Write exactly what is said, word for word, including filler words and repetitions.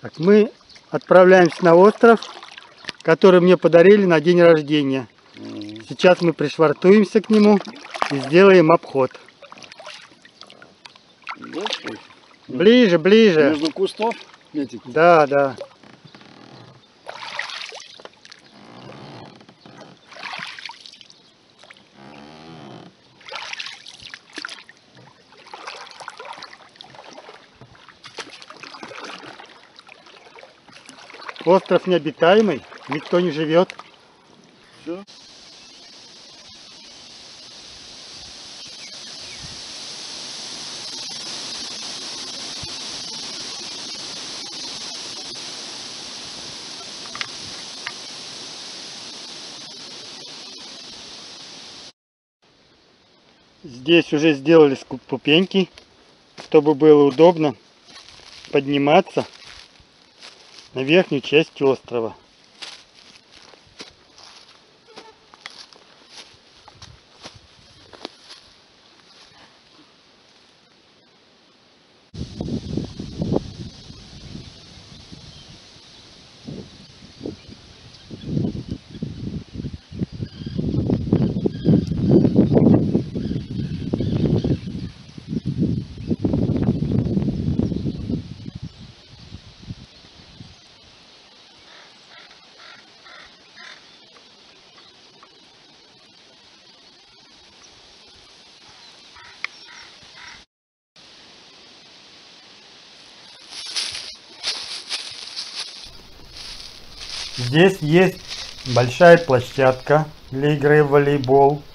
Так, мы отправляемся на остров, который мне подарили на день рождения. Сейчас мы пришвартуемся к нему и сделаем обход. Ближе, ближе. Между кустов? Да, да. Остров необитаемый, никто не живет. Все. Здесь уже сделали ступеньки, чтобы было удобно подниматься на верхнюю часть острова. Здесь есть большая площадка для игры в волейбол.